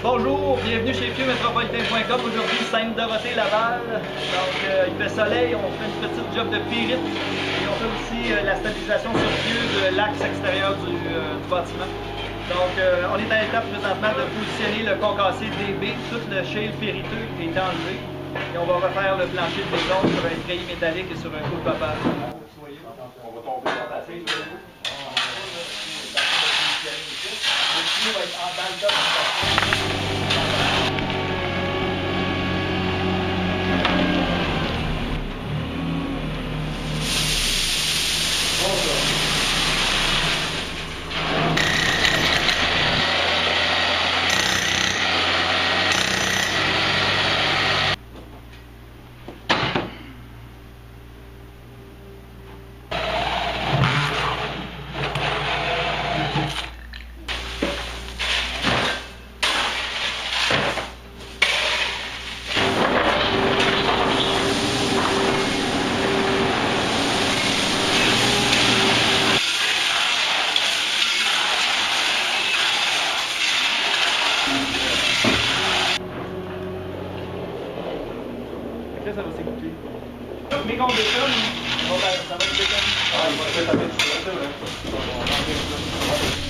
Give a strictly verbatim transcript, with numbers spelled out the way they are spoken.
Bonjour, bienvenue chez Q Métropolitain point com. Aujourd'hui, Sainte-Dorothée-Laval. Donc, euh, il fait soleil, on fait une petite job de pyrite et on fait aussi euh, la stabilisation sur pied de l'axe extérieur du, euh, du bâtiment. Donc, euh, on est à l'étape présentement de positionner le concassé D B. Tout le shale pyriteux est enlevé et on va refaire le plancher de béton sur un treillis métallique et sur un coup de papage. On va tomber dans la tête. Le va être en dans le top. Après, ça va s'écouter. Mais qu'on déconne, ça va être déconne. Ah, il va se taper, c'est vrai.